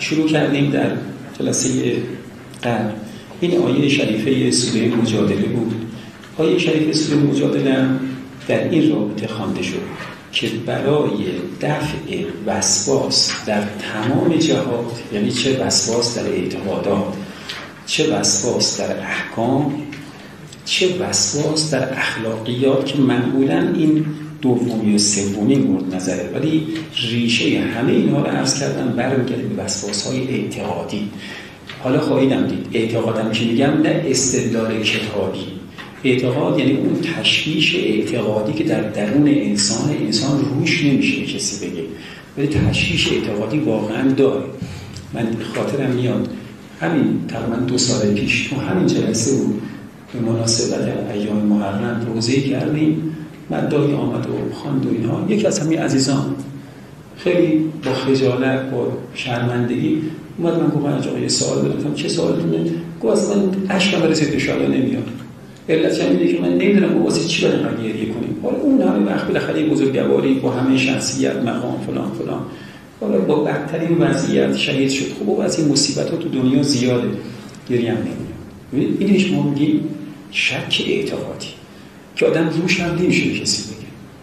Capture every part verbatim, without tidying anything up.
شروع کردیم در جلسه قبل. این آیه شریفه سوره مجادله بود. آیه شریفه سوره مجادله در این رابطه خوانده شد که برای دفع وسواس در تمام جهات، یعنی چه وسواس در اعتقادات، چه وسواس در احکام، چه وسواس در اخلاقیات که معمولا این دومی و سومی مورد نظره، ولی ریشه همه اینها رو عرض کردن برمیگرده به وسواس‌های اعتقادی. حالا خواهیدم دید اعتقادم که میگم نه استدلال کتابی. اعتقاد یعنی اون تشویش اعتقادی که در درون انسان انسان روش نمیشه کسی بگه، ولی تشویش اعتقادی واقعا داره. من خاطرم میاد همین تقریبا دو سال پیش تو همین جلسه بود به مناسبت ایام محرم روزه کردیم، مدعی آمد و خواند و اینها. یکی از همین عزیزان خیلی با خجالت با شرمندگی اومد من گفت من آقا یه سوال دارم. چه سوالی؟ گفت اصلا اشکم برسید به شالا نمیاد. علت اینه که من نمیدونم واسه چی باید من گریه کنیم. حالا اون همه وقت بالاخره بزرگواری با همه شخصیت مقام فلان فلان، حالا با بدترین وضعیت شهید شد. خب و از این مصیبت‌ها تو دنیا زیاده، گریه هم نمیاد. ببینید اینش ما میگیم شک اعتقادی که آدم روش هم نمیشه کسی بگه.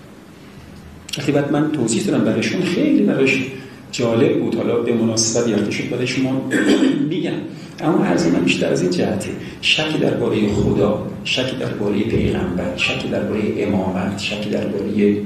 وقتی بعد من توضیح دادم برایشون خیلی براش جالب بود. حالا به مناسبت یاد شد برای شما میگم. اما عرض من بیشتر از این جهته، شک درباره خدا، شک درباره پیغمبر، شک درباره امامت، شک درباره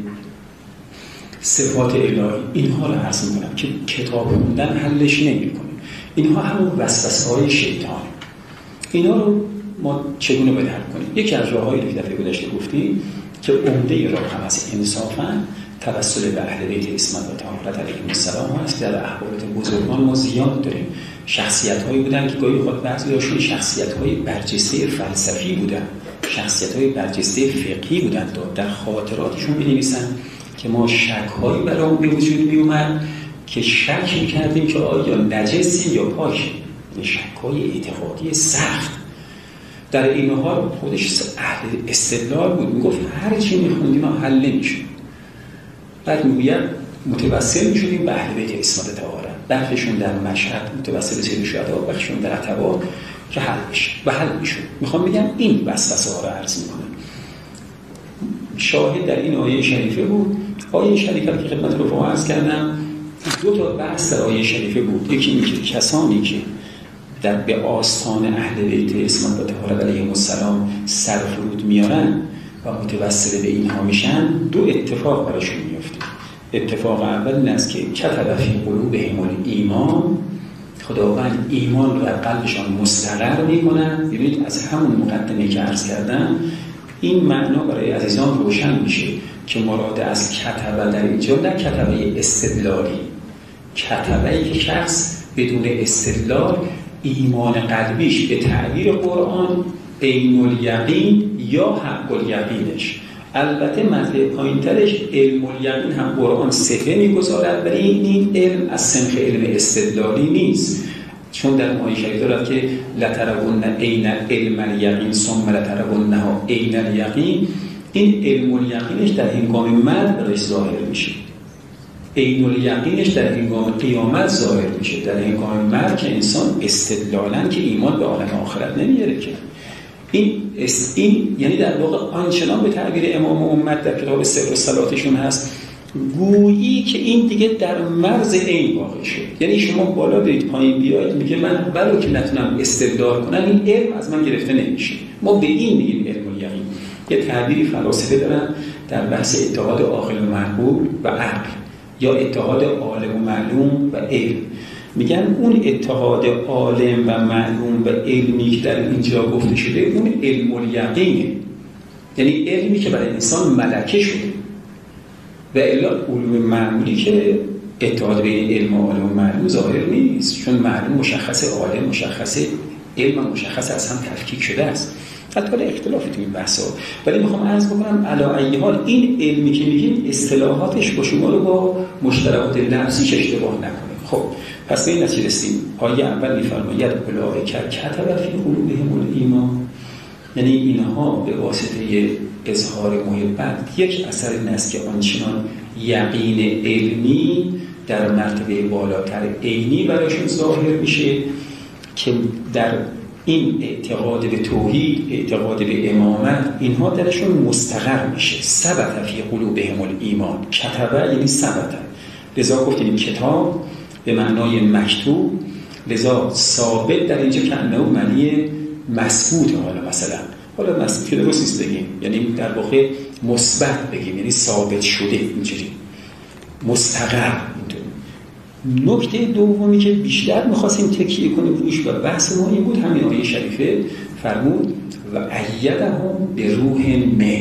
صفات الهی، اینها رو عرض میکنم که کتاب خوندن حلش نمیکنه. اینها همون وسوسه‌های شیطان. اینا رو ما چگونه باید حل کنیم؟ یکی از راه‌هایی که دفعه گذشته گفتیم که عمده راه هم از انصافاً توسل به اهل بیت عصمت و طهارت علیهم السلام هست. در احوالات بزرگان ما زیاد داریم شخصیت‌هایی بودن که گاهی خود بعضی‌هاشون شخصیت‌های برجسته فلسفی بودن، شخصیت‌های برجسته فقهی بودن. در خاطراتشون می‌نویسن که ما شک‌هایی برامون به وجود می‌اومد که شک می‌کردیم که آیا نجسی یا پاکیم. شک‌های اعتقادی سخت. در این حال خودش اهل استدلال بود، میگفت هر چی می‌خوندیم حل نمی‌شه. بعد میگوید متوسل میشدیم به اهل بیت عصمت طهارت، بخششون در مشهد متوسل به سید شهدا، بخششون در عتبا که حل بشه و حل میشد. میخوام بگم این وسوسه ها رو عرض میکنم. شاهد در این آیه شریفه بود. آیه شریفه که خدمت رو عرض کردم دو تا بحث در آیه شریفه بود. یکی این که کسانی که در به آستان اهل بیت عصمت و طهارت علیهم السلام سر فرود میارن و متوسل به اینها میشن، دو اتفاق براشون میفته. اتفاق اول این است که کتب فی قلوبهم الایمان، خداوند ایمان رو در قلبشان مستقر میکنن. ببینید از همون مقدمه که عرض کردم این معنا برای عزیزان روشن میشه که مراد از کتبه در اینجا نه کتبه استدلالی، کتبه که شخص بدون استدلال ایمان قلبیش به تعبیر قرآن عین الیقین یا حق الیقینش. البته مطلب پایین‌ترش علم الیقین هم قرآن صفه می‌گذارد، ولی این علم از صنف علم استدلالی نیست، چون در آیه شریفه دارد که لترون عین علم الیقین ثم لترونها عین الیقین. این علم الیقینش در هنگام مرگ برایش ظاهر میشه، عین الیقینش در هنگام قیامت ظاهر میشه. در هنگام مرگ که انسان استدلالاً که ایمان به عالم آخرت نمیاره که این است، این یعنی در واقع آنچنان به تعبیر امام امت در کتاب سر و صلاتشون هست گویی که این دیگه در مرز عین واقع شد. یعنی شما بالا برید پایین بیاید میگه من ولو که نتونم استدلال کنم این علم از من گرفته نمیشه. ما به این میگیم علم الیقین. یه تعبیری فلاسفه دارن در بحث اتحاد عاقل و معقول و عقل یا اتحاد عالم و معلوم و علم. میگن اون اتحاد عالم و معلوم و علمی که در اینجا گفته شده اون علم الیقینه، یعنی علمی که برای انسان ملکه شده. و الا علوم معمولی که اتحاد بین علم و عالم و معلوم ظاهر نیست، چون معلوم مشخص، عالم مشخص، علم مشخص از هم تفکیک شده است. حتی حالا اختلافی تو این بحثا، ولی میخوام عرض بکنم علی ای حال این علمی که میگیم اصطلاحاتش با شما رو با مشترکات لفظیش اشتباه نکنه. خب پس به این نتیجه رسیدیم. آیه اول میفرماید اولئک کتب فی قلوبهم الایمان، یعنی اینها به واسطه اظهار محبت یک اثر این است که آنچنان یقین علمی در مرتبه بالاتر عینی برایشون ظاهر میشه که در این اعتقاد به توحید، اعتقاد به امامت، اینها درشون مستقر میشه. ثبت فی قلوبهم الایمان، کتبه یعنی ثبت، لذا گفتیم کتاب به معنای مکتوب، لذا ثابت در اینجا که انه معنی مثبوت. حالا مثلا حالا مثبوت که درست نیست بگیم، یعنی در واقع مثبت بگیم، یعنی ثابت شده، اینجوری مستقر. نکته دومی که بیشتر می‌خواستیم تکیه کنیم روش و بحث ما این بود، همین آیه شریفه فرمود و ایدهم به روح من.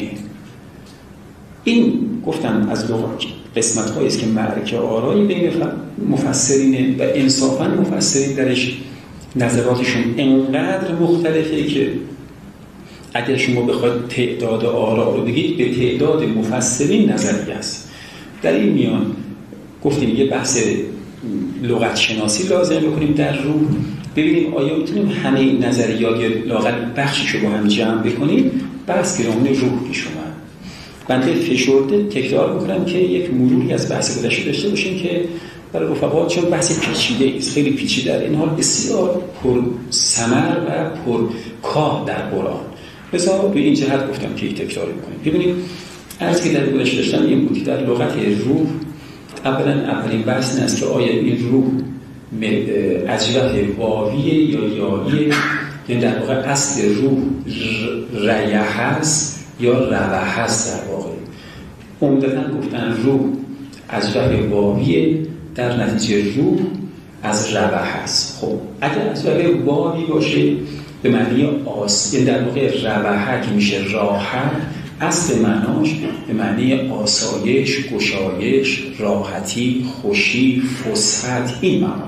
این گفتم از قسمت‌هایی است که معرکه آرایی بین مفسرینه و انصافاً مفسرین درش نظراتشون انقدر مختلفه که اگر شما بخواید تعداد آرا رو بگید به تعداد مفسرین نظری است. در این میان گفتیم یه بحث لغت شناسی لازم بکنیم در روح، ببینیم آیا میتونیم همه این نظریات یا لااقل بخشیشو با هم جمع بکنیم. بحث گرامون روح پیش اومد. بنده فشرده تکرار میکنم که یک مروری از بحث گذشته داشته باشیم که برای رفقا، چون بحث پیچیده است، خیلی پیچیده، در این حال بسیار پر ثمر و پر کاه در قرآن. مثلا به این جهت گفتم که تکرار میکنیم. ببینید عرض که در گذشته داشتم این بود که در لغت روح اولا اولین بحث این است که آیا این روح اجوف واویه یا یاییه، یعنی در واقع اصل روح ریه هست یا روح هست. در واقع عمدتاً گفتن روح اجوف واویه، در نتیجه روح از روح هست. خب اگر اجوف واوی باشه به معنی آس، یعنی در واقع روحه که میشه راحت، اصل معناش به معنی آسایش، گشایش، راحتی، خوشی، فسحت، این معنی.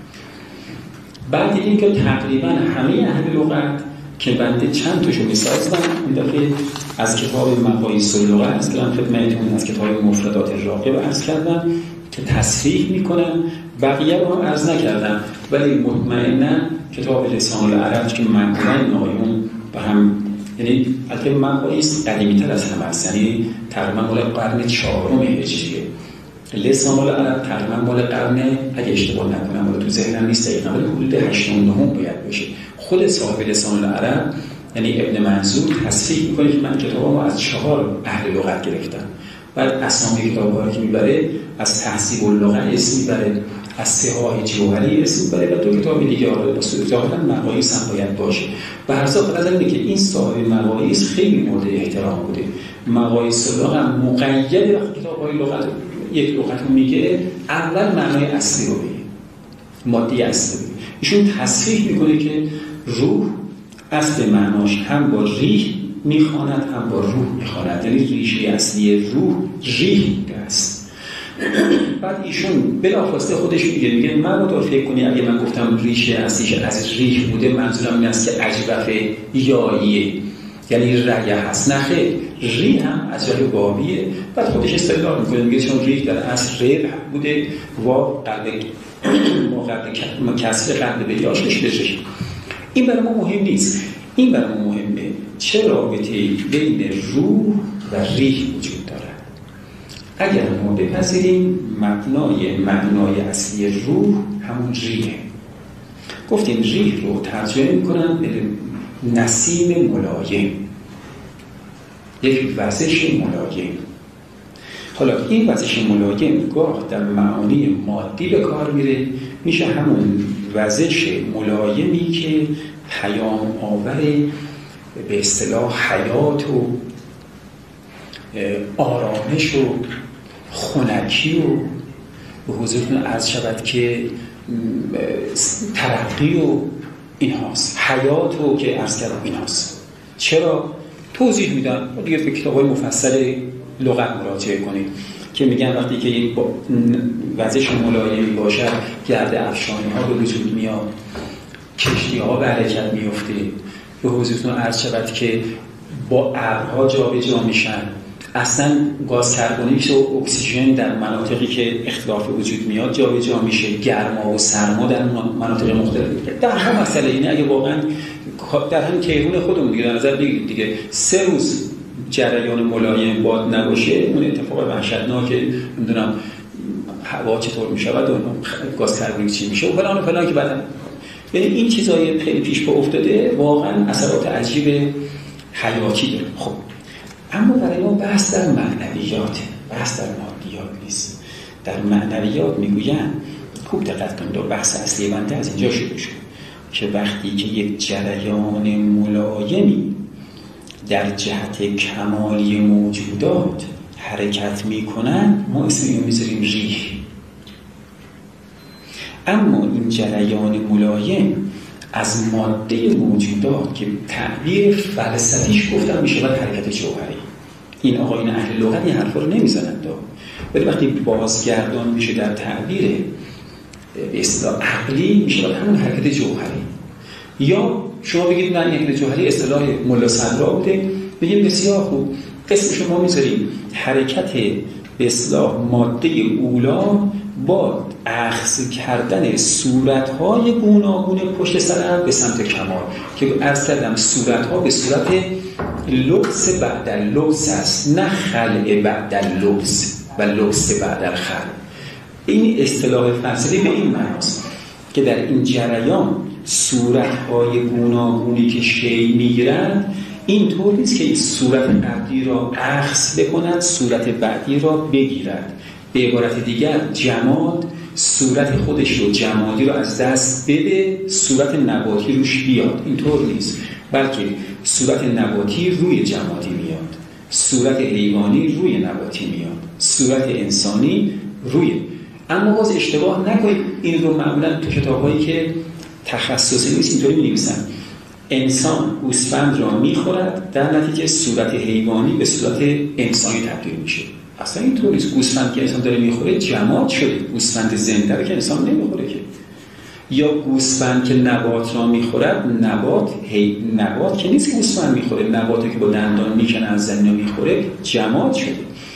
بعد دیدیم که تقریبا همه اهل لغت که بنده چند تاشو مثال زدم این دفعه از کتاب مقاییس اللغه است که من خدمتتون از کتاب مفردات راغب عرض کردم که تصحیح میکنم، بقیه رو هم عرض نکردم، ولی مطمئنا کتاب لسان العرب که معمولا نایون به هم، یعنی البته مقاییس قدیمی‌تر از همه است، یعنی تقریبا مال قرن چهارم هجریه. لسان العرب تقریبا مال قرن، اگه اشتباه نکنم ولی تو ذهنم نیست دقیقاً، ولی حدود هشتم نهم باید باشه. خود صاحب لسان العرب یعنی ابن منظور تصحیح می‌کنه که من کتابمو از چهار اهل لغت گرفتم. بعد اسامی کتاب‌ها رو که میبره از تهذیب اللغه اسم میبره، از صحاح جوهری اسم میبره و دو کتاب دیگه آره با ظاهراً مقاییس هم باید باشه. و هر ضمن از اینه که این صاحب مقاییس خیلی مورد احترام بوده. مقاییس اللغه هم مقید وقتی کتاب‌های لغت یک لغت رو میگه اول معنای اصلی رو بگه، ماده اصلی. ایشون تصحیح میکنه که روح اصل معناش هم با ریح میخواند هم با روح میخواند، یعنی ریشه اصلی روح ریح است. بعد ایشون بلافاصله خودش میگه میگه من رو فکر کنی اگه من گفتم ریشه اصلیش از ریح بوده منظورم این است که اجوف یاییه یعنی ریه هست. نه خیر، ریح هم اجوف واویه. بعد خودش استدلال میکنه میگه چون ریح در اصل ریح بوده واو قلب ما قلب کسر قلب به یاش نشده. این برای ما مهم نیست، این برای ما مهمه چه رابطه‌ای بین روح و ریح وجود دارد. اگر ما بپذیریم مبنای معنای اصلی روح همون ریحه، گفتیم ریح رو ترجمه میکنن به نسیم ملایم، یک وزش ملایم. حالا این وزش ملایم گاه در معانی مادی به کار میره، میشه همون وزش ملایمی که پیام آور به اصطلاح حیات و آرامش و خنکی و به حضورتون عرض شود که ترقی و این هاست، حیات و که عرض کردم این هاست. چرا؟ توضیح میدن دیگه به کتاب های مفصل لغت مراجعه کنید که میگن وقتی که این وزش ملایمی باشد گرد افشانی ها به وجود میاد، کشتی ها به حرکت میفته، به حضورتون عرض شود که با ابرها جا به جا میشن، اصلا گاز کربونیک و اکسیژن در مناطقی که اختلاف وجود میاد جا به جا میشه، گرما و سرما در مناطق مختلف. در هم مسئله اینه اگه واقعا در هم کیهون خودمون دیگه در نظر بگیرید دیگه سه روز جریان ملایم باد نباشه، اون اتفاق وحشتناک نمیدونم هوا چطور میشود و گاز کربونیک چی میشه و فلان و فلان که بعدن، یعنی این چیزای خیلی پیش پا افتاده واقعا اثرات عجیب حیاتی داره. خب اما برای ما بحث در معنویاته، بحث در مادیات نیست. در معنویات میگویند خوب دقت کنید، بحث اصلی بنده از اینجا شروع شد که وقتی که یک جریان ملایمی در جهت کمالی موجودات حرکت میکنند ما اسم اینو میذاریم ریح. اما این جریان ملایم از ماده موجودات که تعبیر فلسفیش گفتم میشه و حرکت جوهری، این آقایون اهل لغت این حرفا رو نمیزنند، ولی وقتی بازگردان میشه در تعبیر به اصطلاح عقلی میشه و همون حرکت جوهری. یا شما بگید نه این حرکت جوهری اصطلاح ملا صدرا بوده، بگیم بسیار خوب اسم شما میذاریم حرکت به اصطلاح ماده اولا با اخذ کردن صورت‌های گوناگون پشت سر هم به سمت کمال که عرض کردم صورت‌ها به صورت لبس بعد لبس است، نه خلع بعد لبس و لبس بعد خلع. این اصطلاح فلسفی به این معناست که در این جریان صورت‌های گوناگونی که شی می‌گیرند این طور نیست که این صورت قبلی را اخذ بکند صورت بعدی را بگیرد. به عبارت دیگر جماد صورت خودش رو جمادی رو از دست بده صورت نباتی روش بیاد، اینطور نیست، بلکه صورت نباتی روی جمادی میاد، صورت حیوانی روی نباتی میاد، صورت انسانی روی. اما باز اشتباه نکنید، این رو معمولا تو کتاب‌هایی که تخصصی نیست اینطوری می‌نویسن انسان گوسفند را می‌خورد در نتیجه صورت حیوانی به صورت انسانی تبدیل میشه. اصلا اینطور نیست. گوسفند که انسان داره میخوره جماد شده، گوسفند زنده رو که انسان نمیخوره که. یا گوسفند که نبات را میخورد، نبات هی نبات که نیست که گوسفند میخوره، نباتی که با دندان میکنه از زمین میخوره جماد شده.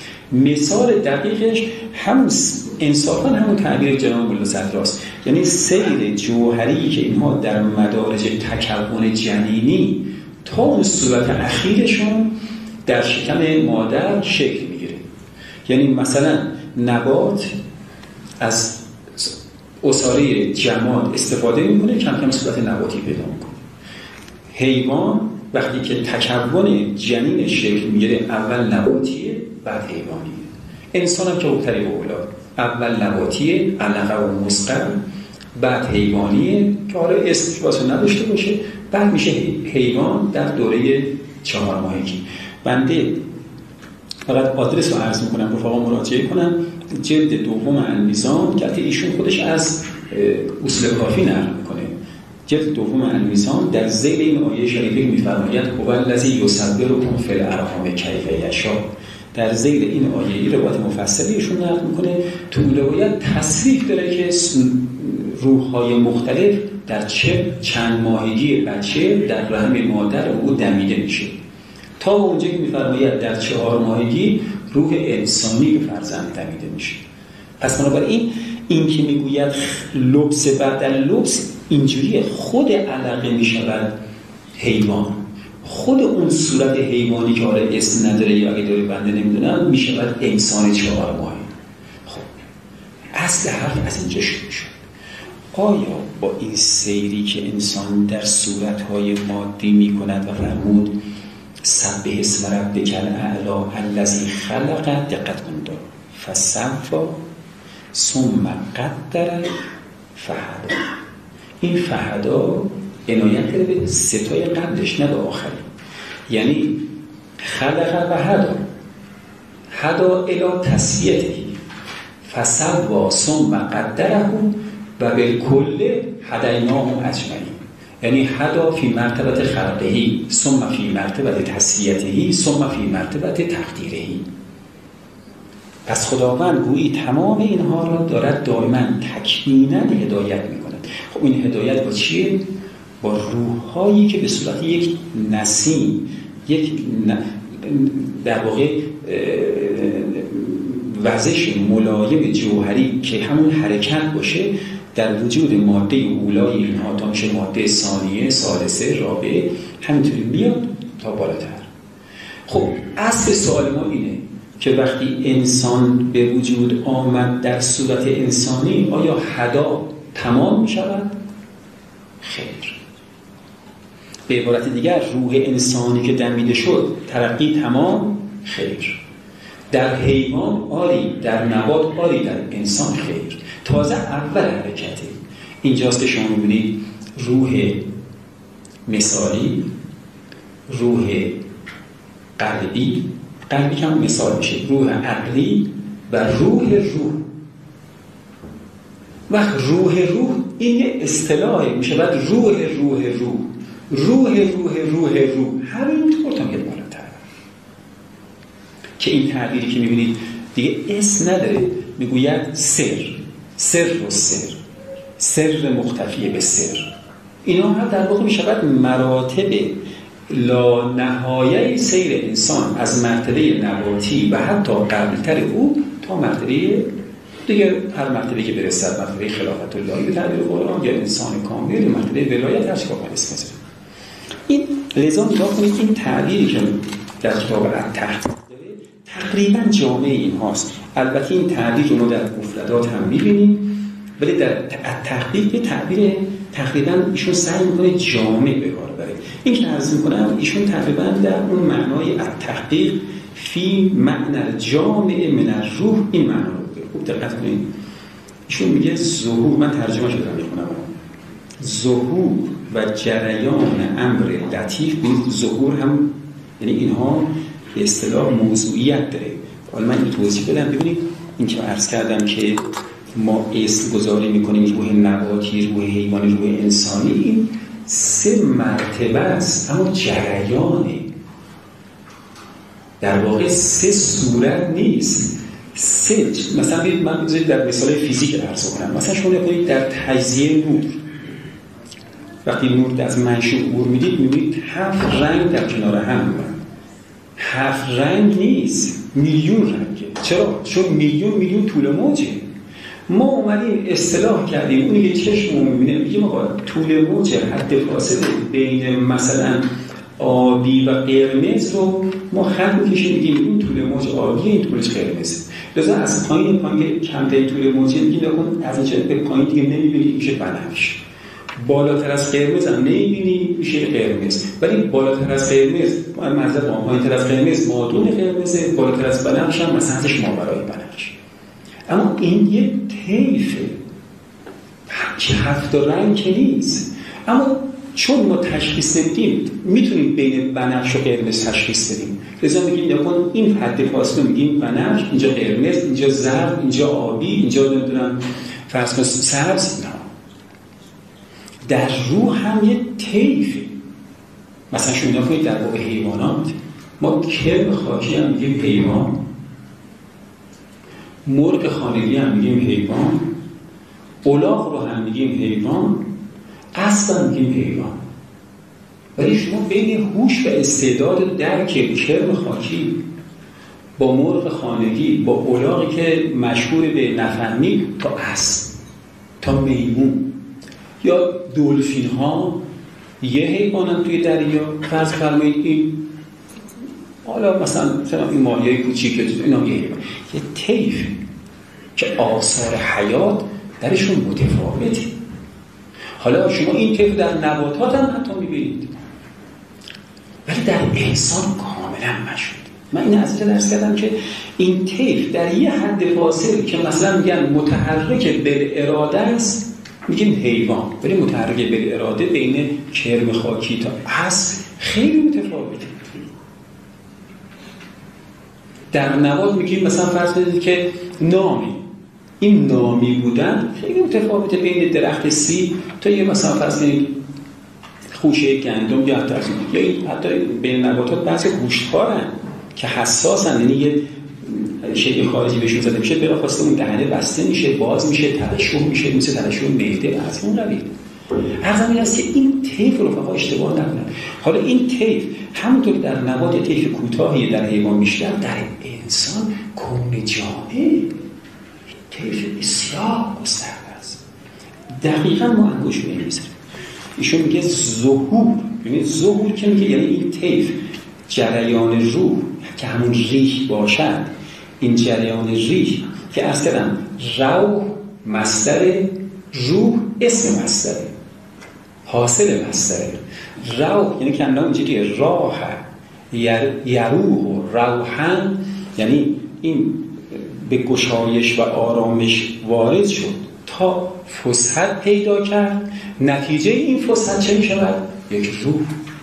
مثال دقیقش همون انصافا همون تعبیر جناب ملا صدراست، یعنی سیر جوهری که اینها در مدارج تکون جنینی تا اون صورت اخیرشون در شکم مادر شکل میگیره. یعنی مثلا نبات از عصاره جماد استفاده میکنه کم کم صورت نباتی پیدا میکنه. حیوان وقتی که تکون جنین شکل میگیره اول نباتیه بعد حیوانیه. انسان هم که به طریق اولاد اول نباتیه علقه و مسقر بعد حیوانیه که حالا اسمش واسه نداشته باشه، بعد میشه حیوان در دوره چهار ماهگی. بنده فقط آدرس رو عرض میکنم رفقا مراجعه کنم، جلد دوم المیزان که ایشون خودش از اصول کافی نقل میکنه، جلد دوم المیزان در ذیل این آیه شریفه میفرماید هو الذی یصورکم فی الارحام کیف یشاء. در ذیل این آیه ای روایت مفصلی ایشون نقل میکنه، تو روایت تصریح داره که روح‌های مختلف در چه چند ماهگی بچه در رحم مادر او دمیده میشه تا اونجا که میفرماید در چهار ماهگی روح انسانی به فرزند دمیده میشه. پس بنابراین این که میگوید لبس بعد لبس اینجوریه، خود علقه میشود حیوان، خود اون صورت حیوانی که حالا اسم نداره یا اگه داره بنده نمیدونم میشود انسان چهار ماهه. خب اصل حرف از اینجا شروع شد. آیا با این سیری که انسان در صورتهای مادی میکند و فرمود سبح اسم ربک الاعلی الذی خلق، دقت کنید، فسوی ثم قدر فهدی. این فهدا عنایت کرده به ستای قبلش نه به آخری، یعنی خلق و هدا، هدا الی تسویته، فسوی ثم قدره و بالکل هدیناه اجمعین. یعنی هدا فی مرتبت خلقهی ثم فی مرتبت تسویته ثم فی مرتبت تقدیره. پس خداوند گویی تمام اینها را دارد دائما تکمیلا هدایت میکند. خب این هدایت با چیه؟ با روح‌هایی که به صورت یک نسیم، یک در واقع وزش ملایم جوهری که همون حرکت باشه در وجود ماده اولای اینها تا میشه ماده ثانیه، ثالثه، رابعه، همینطوری میاد تا بالاتر. خب اصل سوال ما اینه که وقتی انسان به وجود آمد در صورت انسانی آیا حدا تمام می شود؟ خیر. به عبارت دیگر روح انسانی که دمیده شد ترقی تمام؟ خیر. در حیوان آری، در نبات آری، در انسان خیر. تازه اول حرکته اینجاست که شما می‌بینید روح مثالی، روح قلبی، قلبی که هم مثال میشه، روح عقلی و روح روح. وقت روح روح این یه اصطلاحه، میشه بعد روح روح روح روح روح روح روح همینطور تا میاد بالاتر که این تعبیری که میبینید دیگه اسم نداره، میگوید سر، سر و سر، سر مختفی به سر. اینا هم در واقع میشود مراتب لا نهایه سیر انسان از مرتبه نباتی و حتی قبلتر او تا مرتبه دیگه، هر مرتبه که برسد، مرتبه خلافت الله به تعبیر قرآن یا انسان کامل، مرتبه ولایت، هر چی که اسم میذاره. این لذا نگاه کنید این تعبیری که در کتاب التحقیق داره تقریبا جامع این هاست. البته این تعبیر رو ما در مفردات هم میبینیم، ولی در التحقیق به تعبیر تقریبا ایشون سعی میکنه جامع به کار ببره. این که عرض میکنم ایشون تقریبا در اون معنای التحقیق فی معنی جامع من الروح این معنا رو خوب دقت کنید. ایشون میگه ظهور، من ترجمه شده دارم میخونم، ظهور و جریان امر لطیف. ببینید ظهور هم یعنی اینها به اصطلاح موضوعیت داره. حالا من این توضیح بدم. ببینید این که عرض کردم که ما اسم گذاری میکنیم روح نباتی، روح حیوانی، روح انسانی، این سه مرتبه است اما جریانه، در واقع سه صورت نیست. سه مثلا ببینید من بذارید در مثال فیزیک عرض کنم. مثلا شما ببینید در تجزیه نور، وقتی نور از منشأ عبور میدید میبینید هفت رنگ در کنار هم میاد. هفت رنگ نیست، میلیون رنگه. چرا؟ چون میلیون میلیون طول موجه. ما اومدیم اصطلاح کردیم اونی که چشم میبینه میگیم آقا طول موج حد فاصله بین مثلا آبی و قرمز رو ما خط میکشیم میگیم این طول موج آبی، این طولش قرمزه. لذا از پایین پایین کمترین طول موجه میگیم نکن از اینجا به پایین دیگه نمیبینید میشه بنفش. بالاتر از قرمز هم نمیبینی میشه قرمز، ولی بالاتر از قرمز مثلا پایینتر از قرمز مادون قرمزه، بالاتر از بنفش هم مثلا ازش ماورای بنفش. اما این یه طیفه که هفت رنگ که نیست. اما چون ما تشخیص نمیدیم میتونیم بین بنفش و قرمز تشخیص بدیم. لذا میگیم نکن این حد فاصله میگیم بنفش، اینجا قرمز، اینجا زرد، اینجا آبی، اینجا نمیدونم فرض کن سبز. نه، در روح هم یه طیفه. مثلا شما نگاه کنید در واقع حیوانات ما کرم خاکی هم میگیم حیوان، مرغ خانگی هم میگیم حیوان، الاغ رو هم میگیم حیوان، اسب هم میگیم حیوان. ولی شما بین هوش و استعداد درک کرم خاکی با مرغ خانگی، با الاغی که مشهور به نفهمی، تا اسب، تا میمون یا دلفین ها یه حیوانن توی دریا. فرض فرمایید این حالا مثلا مثلا این ماهیای کوچیک اینا یه حیوان، یه طیف که آثار حیات درشون متفاوته. حالا شما این طیف در نباتات هم حتی میبینید، ولی در انسان کاملا مشهود. من این از اینجا درس کردم که این طیف در یه حد فاصله که مثلا میگن متحرک بالاراده است میگیم حیوان، ولی متحرک بالاراده بین کرم خاکی تا اسب خیلی متفاوته. در نبات میگیم مثلا فرض بدید که نامی، این نامی بودن خیلی متفاوته بین درخت سیب تا یه مثلا فرض بدید خوشه گندم یا حتی یا این حتی بین نباتات بعضی گوشتخوارن که حساسن، یعنی یه شیء خارجی بهشون زده میشه بلافاصله اون دهنه بسته میشه، باز میشه، ترشح میشه، مثل ترشح معده از اون قبیل. عرض این است که این طیف رو فقط اشتباه نکنن. حالا این طیف همونطور در نبات طیف کوتاهی در حیوان میشه، در انسان کون جامع طیف بسیار گسترده است. دقیقاً ما انگوش نمیذاریم. ایشون میگه ظهور، یعنی ظهور که میگه یعنی این طیف جریان روح که همون ریح باشد این جریان ریح که اصلا روح مصدر، روح اسم مصدره، حاصل مصدره. روح یعنی که اندام اینجوری راه یروح و روحن، یعنی این به گشایش و آرامش وارد شد تا فسحت پیدا کرد. نتیجه این فسحت چه می شود؟ یک روح،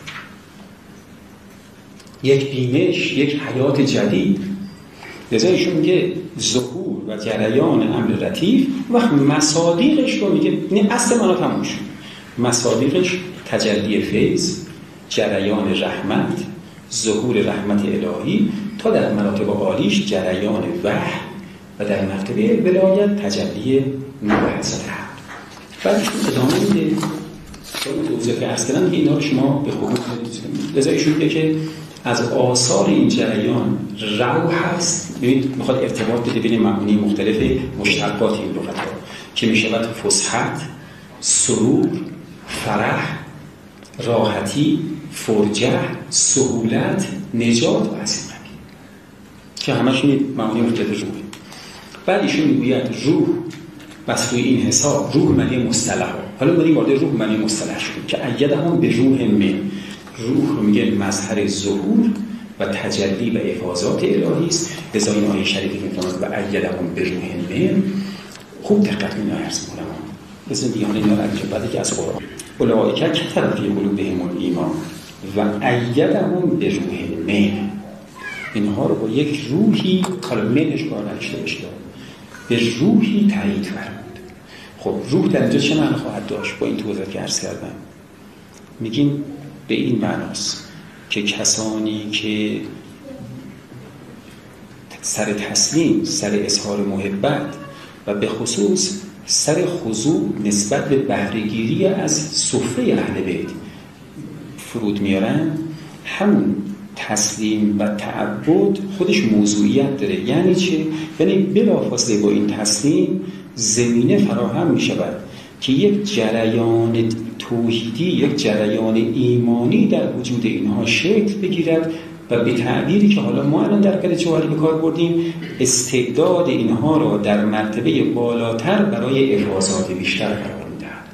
یک بینش، یک حیات جدید. لذا ایشون میگه ظهور و جریان امر لطیف و مصادیقش رو میگه، این اصل منو تموم شد. مصادیقش تجلی فیض، جریان رحمت، ظهور رحمت الهی، تا در مراتب عالیش جریان وحی و در مرتبه ولایت تجلی نور حضرت حق. بعد ایشون ادامه میده تا توضیح که اصلا میگه اینا رو شما به خوبی کنید. لذا ایشون میگه که از آثار این جریان روح هست. ببینید میخواد ارتباط بده بین معانی مختلف مشتقات این لغت ها که میشود فسحت، سرور، فرح، راحتی، فرجه، سهولت، نجات و از این قبیل که همشون معانی مختلف روحه. بعد ایشون میگوید روح بس روی این حساب روح معنی مصطلح ها. حالا بریم وارد روح معنی مصطلح شدیم که ایدهم به روح من. روح رو میگه مظهر ظهور و تجلی و افاضات الهی است. لذا این آیه شریفی که میفرماید و ایدهم به روح من، خوب دقت کنید عرض می‌کنم. مثل دیانه اینا رو انجام بده که از قرآن اولئک کتب فی قلوبهم الایمان و ایدهم به روح من. اینها رو با یک روحی، حالا منش کار نداشته باشه، به روحی تایید فرمود. خب روح در اینجا چه معنی خواهد داشت؟ با این توضیح که عرض کردم میگیم به این معناست که کسانی که سر تسلیم، سر اظهار محبت و به خصوص سر خضوع نسبت به بهره‌گیری از سفره اهل بیت فرود میارن، همون تسلیم و تعبد خودش موضوعیت داره. یعنی چه؟ یعنی بلافاصله با این تسلیم زمینه فراهم می شود که یک جریان توحیدی، یک جریان ایمانی در وجود اینها شکل بگیرد و به تعبیری که حالا ما الان در کل جوهری به کار بردیم، استعداد اینها را در مرتبه بالاتر برای افاضات بیشتر قرار می‌دهد.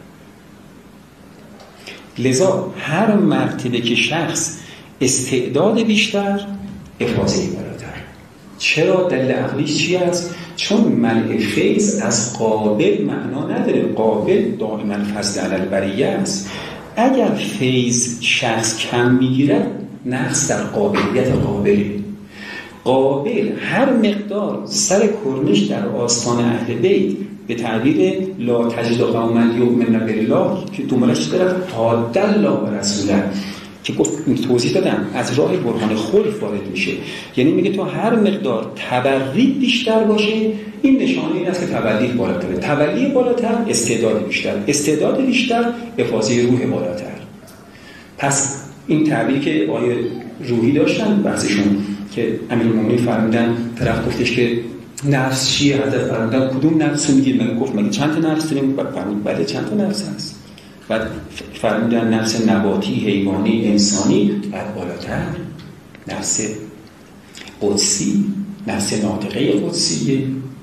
لذا هر مرتبه که شخص استعداد بیشتر، افاضه بالاتر. چرا؟ دلیل عقلیش چی است؟ چون منع فیض از قابل معنا نداره. قابل دائما فضل علی البریه است. اگر فیض شخص کم میگیرد، نقص در قابلیت قابل. قابل هر مقدار سر کرنش در آستان اهل بیت به تعبیر لا تجد قوما یؤمنون بالله که دومرش طرف حاد الله و رسوله که گفت توضیح دادم از راه برهان خلف وارد میشه. یعنی میگه تو هر مقدار تبری بیشتر باشه، این نشانه این است که تبلی بالاتره. تبلی بالاتر استعداد بیشتر، استعداد بیشتر افاضه روح بالاتر. پس این تعبیری که آیه روحی داشتن بحثشون که امیرالمومنین فرمودن، طرف گفتش که نفس چیه؟ حضرت فرمودن کدوم نفس رو میگید؟ من گفت مگه چند تا نفس داریم؟ فرمود بله چند تا نفس هست. بعد فرمودن نفس نباتی، حیوانی، انسانی، بعد بالاتر نفس قدسی، نفس ناطقه قدسیه،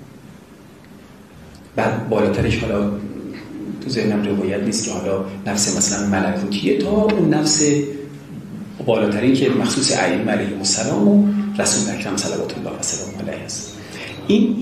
بعد بالاترش حالا تو ذهنم روایت نیست که حالا نفس مثلا ملکوتیه، تا اون نفس بالاترین که مخصوص ائمه علیهم السلام و رسول اکرم صلوات الله و سلام علیه است. این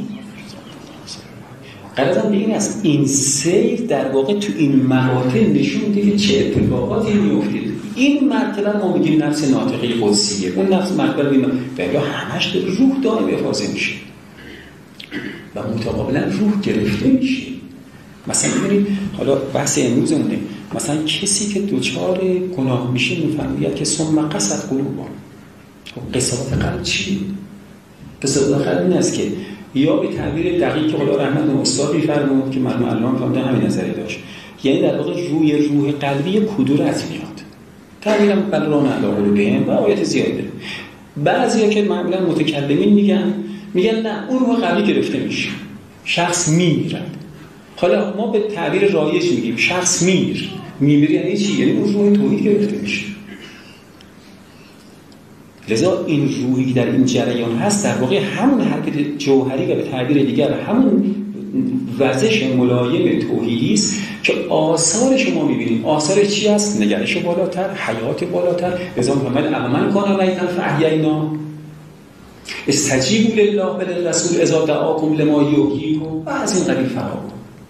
قرارم به این است این سیر در واقع تو این مراتب نشون میده که چه اتفاقاتی میافتید. این مرتبه ما میگیم نفس ناطقه قدسیه، اون نفس مرتبه میگیم بلا همش در روح دائم افاضه میشه و متقابلا روح گرفته میشه. مثلا ببینید حالا بحث امروزمونه، مثلا کسی که دوچار گناه میشه میفرماید که ثم قست قلوبهم. قساوت قلب چی؟ قساوت قلب این است که یا به تعبیر دقیق که خدا رحمت و استاد می‌فرمود که من معلومم فهمیدم همین نظری داشت، یعنی در واقع روی روح قلبی کدورت میاد. تعبیرم بلران علاقه بهم و آیات زیاده. بعضیا که معمولا متکلمین میگن میگن نه اون روح قلبی گرفته میشه، شخص میمیرد. حالا ما به تعبیر رایج میگیم شخص میر. میمیره یعنی چی؟ یعنی اون روح توحید گرفته میشه. لذا این روحی در این جریان هست در واقع همون حرکت جوهری و به تعبیر دیگر همون وزش ملایم توحیدی است که آثارش ما می‌بینیم. آثار چی است؟ نگرش بالاتر، حیات بالاتر. لذا محمد امن کان میتن فاحیینا استجیبوا لله و للرسول اذا دعاکم لما یحییکم و از این قبیل فرا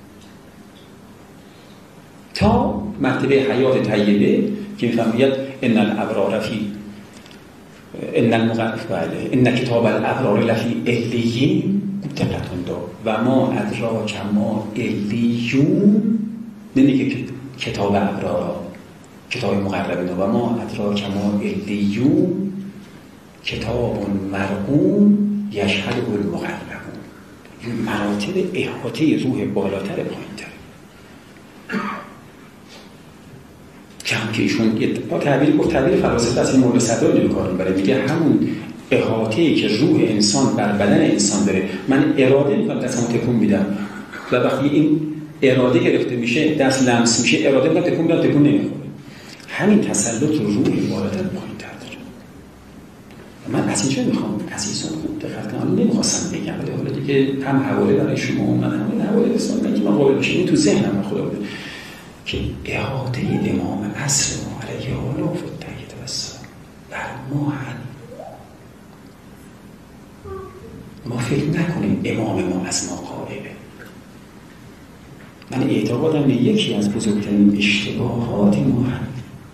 تا مرتبه حیات طیبه که می‌فرماید ان الابرار فی ان المغرف بله ان کتاب الابرار لفی علیین دقتون دار و ما ادراک ما علیون، نمیگه که کتاب ابرار کتاب مقربین و ما ادراک ما علیون کتاب مرقوم یشهد المقربون. این مراتب احاطه روح بالاتر پایین‌تر که هم که ایشون با تعبیر با تعبیر فلاسفه از این مورد صدر نمی‌کنم، برای میگه همون احاطه‌ای که روح انسان بر بدن انسان داره. من اراده می‌کنم دستمو تکون میدم و وقتی این اراده گرفته میشه دست لمس میشه اراده می‌کنم تکون میدم تکون نمیخوره. همین تسلط رو روح بالاتر پایین‌تر داره. من از اینجا میخوام عزیزان خوب دقت کنم، نمیخواستم بگم ولی حالا دیگه هم حواله برای شما اومد هم این حواله رسوندم که من قابل بشه این تو ذهنم خدا بوده که احاطه امام عصر ما علیه آله و فتحیت و السلام بر ما هم ما فکر نکنیم امام ما از ما قائله. من اعتقادم به یکی از بزرگترین اشتباهات ما هم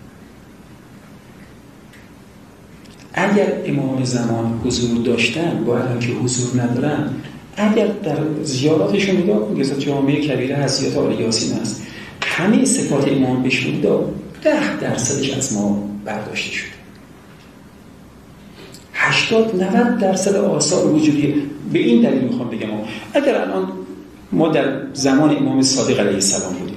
اگر امام زمان حضور داشتن با الان که حضور ندارن، اگر در زیاراتشون نگاه کنید که جامعه کبیره حضرت آل یاسین هست همه صفات امام بشنید ده درصدش از ما برداشته شده. هشتاد نود درصد آثار وجودی به این دلیل میخوام بگم اگر الان ما در زمان امام صادق علیه السلام بودیم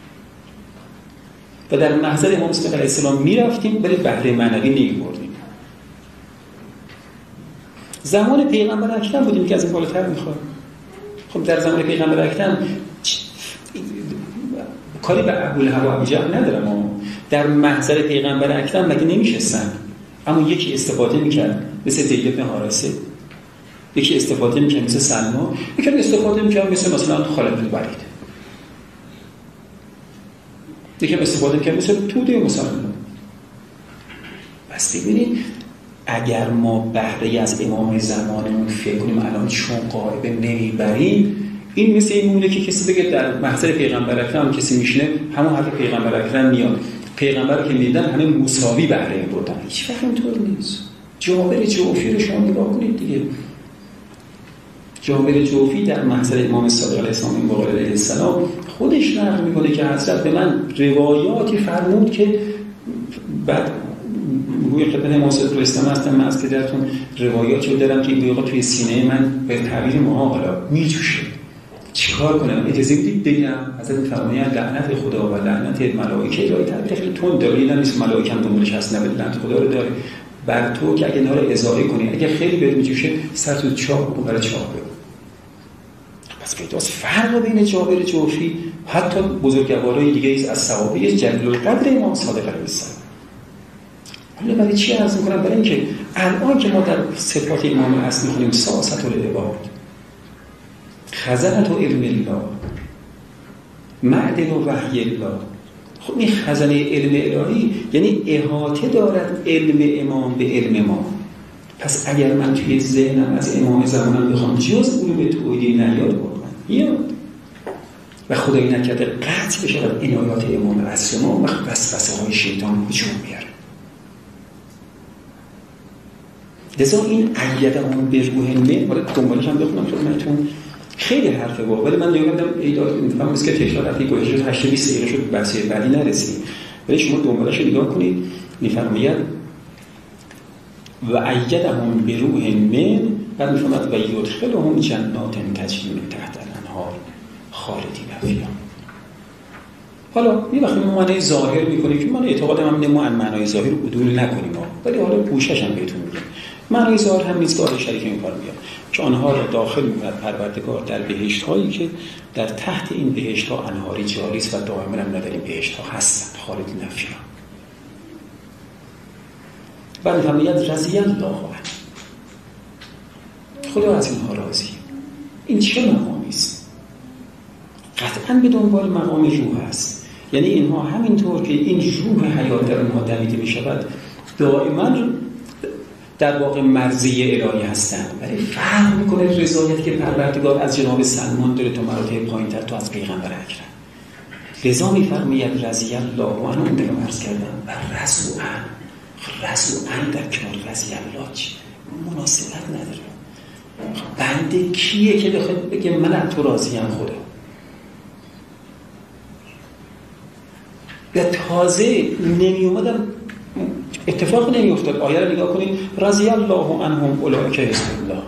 و در محضر امام صادق علیه السلام میرفتیم ولی بهره معنوی نمیبردیم. زمان پیغمبر اکرم بودیم که از این بالاتر میخواد. خب در زمان پیغمبر اکرم کاری به ابوالهوا ابوجهل ندارم اما در محضر پیغمبر اکرم مگه نمیشستن؟ اما یکی استفاده میکرد مثل زید بن حارثه، یکی استفاده میکرد مثل سلما، یکی استفاده میکرد مثل مثلا خالد بن ولید، یکی استفاده میکرد مثل توده مسلمان. پس ببینید اگر ما بهره از امام زمانمون فکر کنیم الان چون قائبه نمیبریم، این مثل این مونه که کسی بگه در محضر پیغمبر اکرم کسی میشینه همون حرف پیغمبر اکرم میاد، پیغمبر که میدن همه مساوی بهره بردن. هیچ وقت اینطور نیست. جابر جوفی رو شما نگاه کنید دیگه. جابر جوفی در محضر امام صادق علیه السلام باقر علیه السلام خودش نقل میکنه که حضرت به من روایاتی فرمود که بعد روی خدمت امام صادق الاسلام هستم، من از پدرتون روایاتی رو دارم که این روایات توی سینه من به تعبیر ما حالا میجوشه. چیکار کنم؟ اجازه بدید بگم حضرت می‌فرمایند لعنت خدا و لعنت ملائکه را تعبیر خیلی تند داره، این نیست ملائکه هم دنبالش هست، نه لعنت خدا رو داره بر تو که اگه اینا رو اضافه کنی اگه خیلی بهت میجوشه سر تو چاق کن برای چاق بگو. پس پیداست فرق بین جابر جوفی حتی بزرگوارای دیگه از صحابه جلیل القدر امام صادق علیه السلام. حالا برای چی عرض می‌کنم؟ برای اینکه الان که ما در صفات امام هست می‌خونیم ساست العباد، خزنت و علم الله، معدن و وحی الله. خب این خزنه علم الهی یعنی احاطه دارد علم امام به علم ما. پس اگر من توی ذهنم از امام زمانم بخوام جز علوم توحیدی نیاد بکنم یاد و خدایی نکرده قطع بشه از عنایات امام عصر ما و وسوسه های شیطان هجوم بیاره. لذا این عیده‌ام به روح من، حالا دنبالش هم بخونم خدمتتون، خیلی حرفه با ولی من نگاه کردم ایداد میفهمم مثل که تکرار رفتی گوشه شد هشت بیست دقیقه شد بحث بعدی نرسید. ولی شما دنبالش رو نگاه کنید میفرماید و عیدهم به روح من بعد میفرماید و یدخلهم جنات تجری من تحت الانهار خالدین فیها. حالا یه وقتی ما معنی ظاهر میکنیم که من اعتقادم هم ما معنای ظاهر رو عدول نکنیم ولی حالا پوشش هم بهتون میگم. معنای ظاهر هم نیست که آقای شریف این کار میگه که آنها را داخل می‌کند پروردگار در بهشت هایی که در تحت این بهشت ها انهاری جاری است و دائما هم در این بهشت ها هستند خالدین فیها. و میفرماید رضی الله عنه، خدا از اینها راضی. این چه مقامی است؟ قطعا به دنبال مقام روح است. یعنی اینها همینطور که این روح حیات در اونها دمیده می شود دائما در واقع مرضیه الهی هستند، ولی فهم میکنه رضایت که پروردگار از جناب سلمان داره تا مراتب پایین تر، تو از پیغمبر اکرم. لذا میفرماید رضی الله عنه، اون دلو عرض کردم و رضو عنه. رضو عنه در کنار رضی الله چی؟ مناسبت نداره. بنده کیه که بخواد بگه من از تو راضیم خدا؟ و تازه نمی اومدم اتفاق نمی افتاد. آیه رو نگاه کنید، رضی الله عنهم اولئک حزب الله.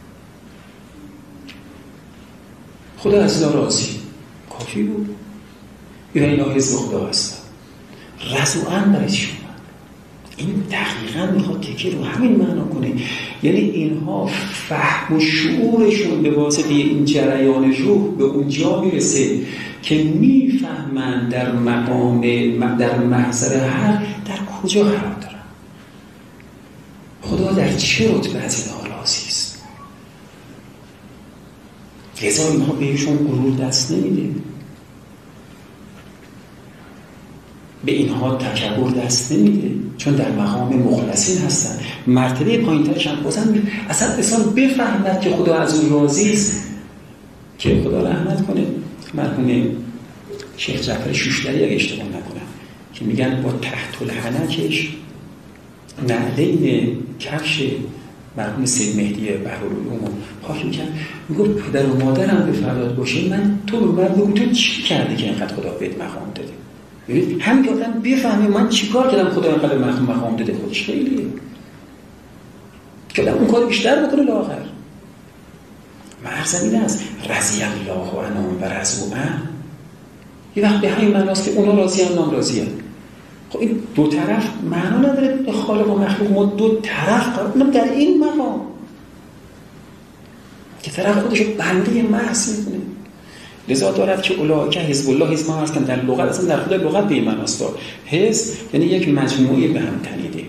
خدا از اینا راضی، کافی بود. اینا حزب خدا هستن. رضوان برایشون. این دقیقاً میخواد تکیه رو همین معنا کنه. یعنی اینها فهم و شعورشون به واسطه این جریان روح به اونجا میرسه که میفهمند در مقام در محضر حق در کجا قرار دارن، خدا در چه رتبه از اینها راضی است. لذا اینها بهشون غرور دست نمیده، به اینها تکبر دست نمیده، چون در مقام مخلصین هستن. مرتبه پایین‌ترش هم بازم اصلا انسان بفهمد که خدا از اون راضی است، که خدا رحمت کنه مرحوم شیخ جعفر شوشتری اگه اشتباه نکنم که میگن با تحت الحنکش نعلین کفش مرحوم سید مهدی بهرالعلوم پاک میکرد، میگفت پدر و مادرم به فریاد باشه من تو رو من بگو تو چی کردی که اینقدر خدا بهت مقام داده؟ ببینید همین که آدم بفهمه من چیکار کردم خدا اینقدر مقام مقام داده، خودش خیلیه که آدم اون کار بیشتر بکنه لاغر. مرز این است رضی الله عنهم و رضوا عنه. یه وقت به همین معناست که اونا راضی هم نام راضی هم. خب این دو طرف معنا نداره، به خالق و مخلوق ما دو طرف قرار در این مقام که طرف خودشو بنده محض میکنه. لذا دارد که اولئک حزب الله، حزب ما هستن در لغت، اصلا در خود لغت به این معناست. حزب یعنی یک مجموعه به هم تنیده.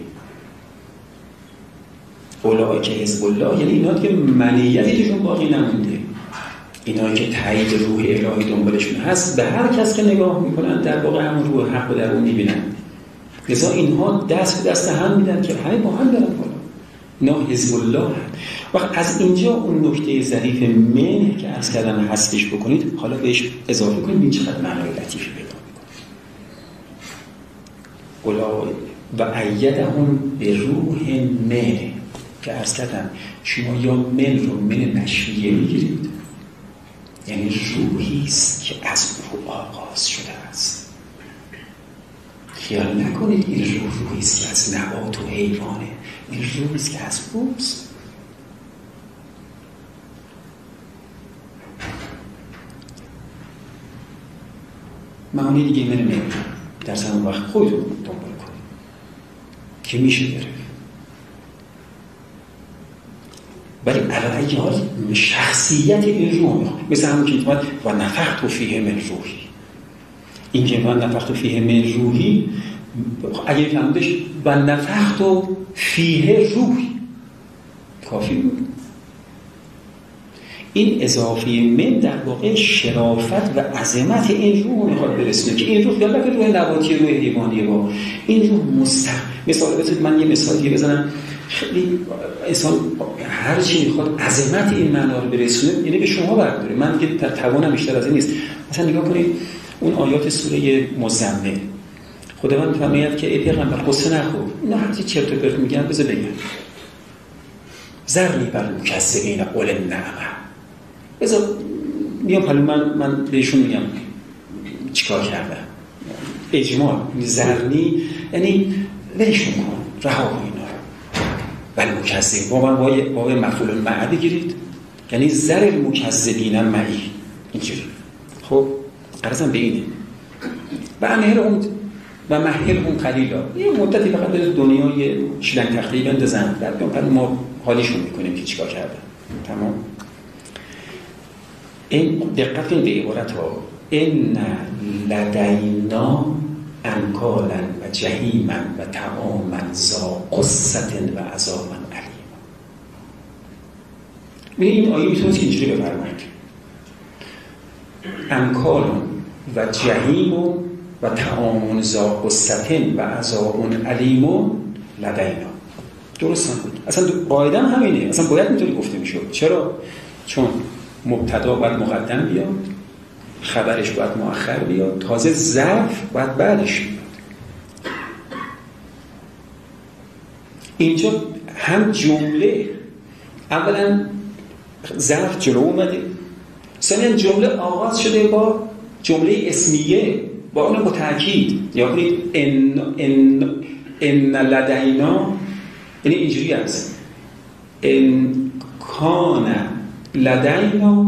اولئک حزب الله یعنی اینا که منیتی توشون باقی نمونده، اینایی که تایید روح الهی دنبالشون هست، به هر کس که نگاه میکنن در واقع همون روح حق رو در اون میبینن. لذا اینها دست به دست هم میدن که همه با هم برن بالا. اینا حزب الله هست. وقت از اینجا اون نکته ظریف منه که عرض کردم حذفش بکنید، حالا بهش اضافه کنید، این چقدر معنای لطیفی پیدا میکنه. اولئک و ایدهم به روح من، که عرض کردم شما یا من رو من نشویه میگیرید، یعنی روحی است که از او آغاز شده است. خیال نکنید این روح روحی است که از نبات و حیوانه، این روحی است که از اوست. معانی دیگه من نمیدونم، در زمان وقت خودتون دنبال کنید که میشه گرفت. ولی علی ای حال شخصیت این روح مثل همون که میتواد و نفخت فیه من روحی، این که و نفخت فیه من روحی اگه فهمدش و نفخت فیه روحی کافی بود. این اضافی من در واقع شرافت و عظمت این روح میخواد برسونه که این روح یالا که روح نباتی روح حیوانیه با این روح مستقل. مثال بزنید من یه مثال دیگه بزنم، خیلی انسان هر چی میخواد عظمت این معنا رو برسونه یعنی به شما برداره. من که در توانم بیشتر از این نیست. مثلا نگاه کنید اون آیات سوره مزمل، خداوند میفرماید که ای پیغمبر قصه نخور، اینا هر چی چرت و پرت میگن بذار بگن، ذرنی بر المکذبین قل النعمه، بذار میام حالا من من بهشون میگم چیکار کردم، اجمال ذرنی یعنی ولشون کن، رها کن اینا رو. ولی مکذب واقعا وای وای مفعول المعه بگیرید، یعنی ذر المکذبین معی اینجوری. خب قرضم به اینه و امهرهم و مهلهم قلیلا، یه مدتی فقط به دنیای شیلنگ تخته‌ای بندازن، بعد ما حالیشون میکنیم که چیکار کردن. تمام. این دقت کنید به عبارت ها، ان لدینا انکالا و جهیما و طعاما ذا غصة و عذابا علیم. این آیه میتونست اینجوری بفرمایید: انکالا و جهیم و طعام ذا غصة و عذاب علیم لدینا. درست هم بود. اصلا قاعده هم همینه. اصلا باید اینطوری گفته میشد. چرا؟ چون مبتدا باید مقدم بیاد، خبرش باید مؤخر بیاد، تازه ظرف باید بعدش بیاد. اینجا هم جمله اولا ظرف جلو اومده، ثانیا جمله آغاز شده با جمله اسمیه با اون با تاکید. یا کنید ان ان ان لدینا، یعنی اینجوری است: ان کان لدینا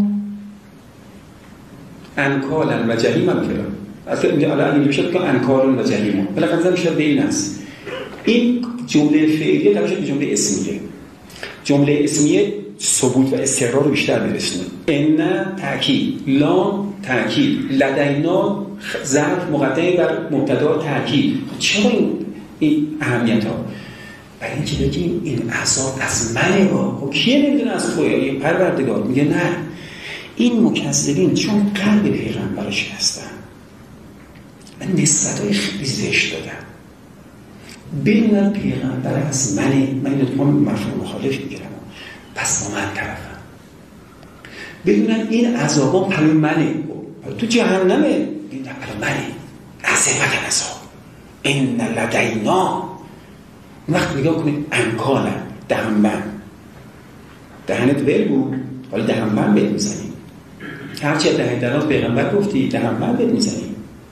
انکالا و جهیما فلان. اصلا اینجا الان اینجا میشه که انکالا و جهیما، بالاخره میشه به این است. این جمله فعلیه تبدیل به جمله اسمیه. جمله اسمیه ثبوت و استقرار رو بیشتر میرسونه. ان تاکید، لام تاکید، لدینا ظرف مقدمه بر مبتدا تاکید. چرا این این اهمیت ها؟ برای اینکه بگیم این عذاب از منه. با خب کیه نمیدونه از توئه؟ پروردگار میگه نه، این مکذبین چون قلب پیغمبر رو شکستن، من نسبت‌های خیلی زشت دادم، بدونن پیغمبر از منه، من این رو مفهوم مخالف میگیرم، پس با من طرفم. بدونن این عذابا پلو منه، تو جهنمه، این پلو منه، عظمت عذاب این لدینا. وقت نگاه کنید انکالا، دهنبند، دهنت ول بود، حالا دهنبند بهت میزنیم. هرچی از دهن درات پیغمبر گفتی دهنبند بهت میزنیم.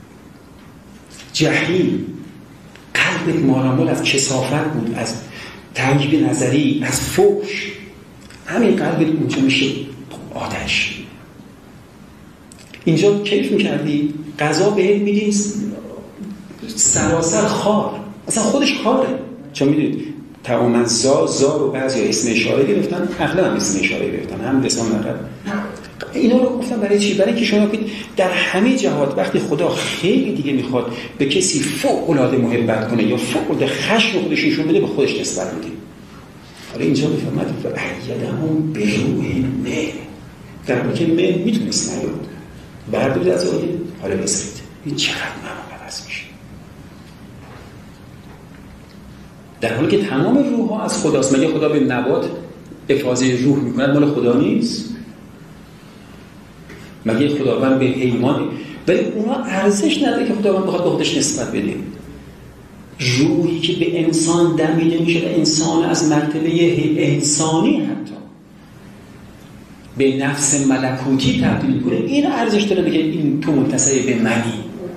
جهیم، قلبت مالامال از کثافت بود، از تنگیب نظری، از فحش. همین قلبت اونجا میشه آتش. اینجا کیف میکردی، غذا بهت میدین سراسر خار، اصلا خودش خاره. چون میدونید تماما زا زا رو بعضی اسم اشاره گرفتن، اغلب هم اسم اشاره گرفتن، هم لسان عرب. اینا رو گفتم برای چی؟ برای اینکه شما ببینید در همه جهات وقتی خدا خیلی دیگه میخواد به کسی فوق العاده محبت کنه یا فوق العاده خشم خودش نشون بده، به خودش نسبت میده. حالا اینجا میفهمد و ایدهم به روح نه، در حالی که من میتونست نیاد بردارید از آیه، حالا بذارید این چقدر معمول عوض میشه. در حالی که تمام روح ها از خداست. مگه خدا به نبات افاضه روح میکند مال خدا نیست؟ مگه خداوند به حیوان، ولی اونا ارزش نداره که خداوند بخواد به خودش نسبت بده. روحی که به انسان دمیده میشه و انسان از مرتبه انسانی حتی به نفس ملکوتی تبدیل کنه، این ارزش داره بگه این تو متصل به منی.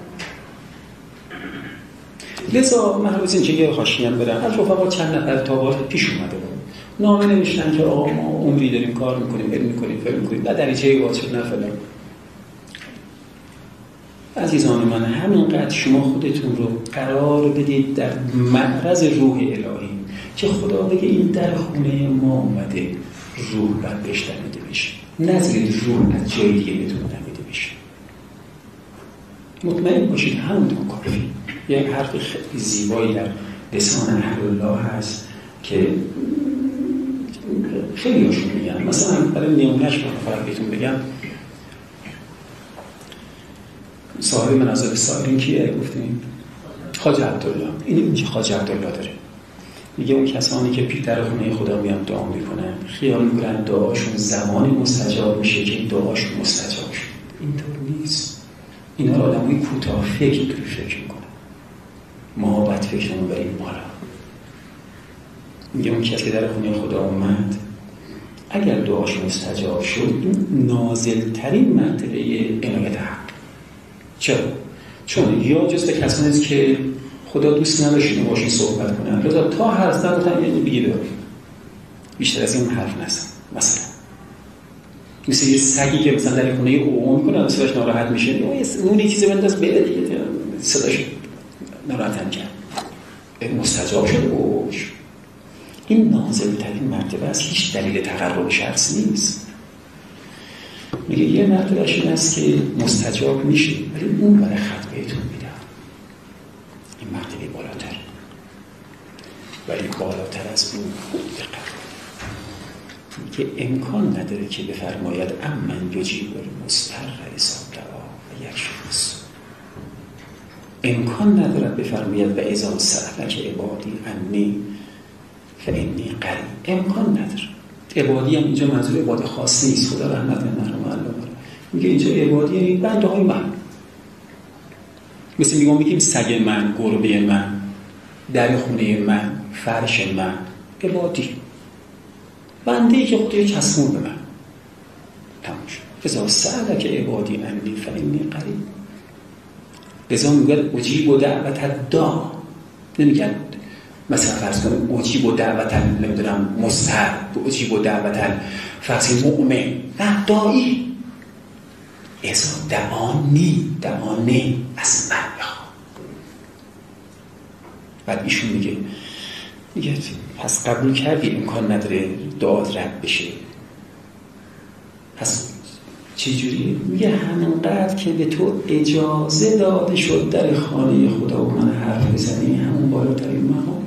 لذا من روز این که یه حاشیه‌ام بدم، از رفقا چند نفر تابعات پیش اومده بود، نامه نوشتن که آقا ما عمری داریم کار میکنیم، علم میکنیم، فکر میکنیم، نه دریچه واسه نه فلان. عزیزان من، همینقدر شما خودتون رو قرار بدید در معرض روح الهی که خدا بگه این در خونه ما اومده، روح باید بهش دمیده بشه، نذارید روح از جای دیگه بهتون دمیده بشه. مطمئن باشید همونطور کافی. یک حرف خیلی زیبایی در لسان اهل الله هست که خیلی هاشون میگن، مثلا برای نمونهش من فقط بهتون بگم، صاحب منازل سائرین کیه؟ گفتیم خواجه عبدالله. این اینجا خواجه عبدالله داره میگه اون کسانی که پیش در خونه خدا میان دعا میکنن خیال میکنن دعاشون زمانی مستجاب میشه که دعاشون مستجاب شد. اینطور نیست. اینا رو آدمای کوتاه فکر اینطوری فکر میکنن، ما باید فکرمون بریم بالا. میگه اون کسی که در خونه خدا اومد اگر دعاش مستجاب شد، این نازل ترین مرتبه عنایت حق. چرا؟ چون یا جز به کسانی است که خدا دوست نداشته باشین صحبت کنن، لذا تا هر زن گفتن یعنی بگی بگی بیشتر از این حرف نزن. مثلا مثل یه سگی که مثلا در خونه او میکنه و صداش ناراحت میشه، یا اون یه چیزی بنداز بده دیگه، صداش ناراحت هم کرد، مستجاب شد. اوش این نازل ترین مرتبه است، هیچ دلیل تقرب شخص نیست. میگه یه مرتبهش این است که مستجاب میشه، ولی اون برای خط بهتون میدم. این مرتبه بالاتر، ولی بالاتر از اون دقت که امکان نداره که بفرماید امن یجیب المضطر اذا دعا و یکشف. امکان نداره بفرماید و اذا سألک عبادی عنی فانی قریب. امکان نداره. عبادی هم اینجا منظور عباد خاص نیست. خدا رحمت مرحوم الله میگه اینجا عبادی یعنی بنده های من، مثل میگم میگیم سگ من، گربه من، در خونه من، فرش من، عبادی بنده‌ای که خودی چسبون به من. تمام شد. اذا سألک عبادی عنی فانی قریب. لذا میگه اجیب و دعوت الداع. نمیگن مثلا فرض کنیم اجیب و دعوت نمیدونم مضطر، اجیب و دعوت فرض مؤمن، نه داعی. اذا دعانی دعانی از من بخواه. بعد ایشون میگه میگه پس قبول کردی امکان نداره دعات رد بشه، پس چه جوری؟ میگه همینقدر که به تو اجازه داده شد در خانه خدا و من حرف بزنی، همون بالاترین مقام.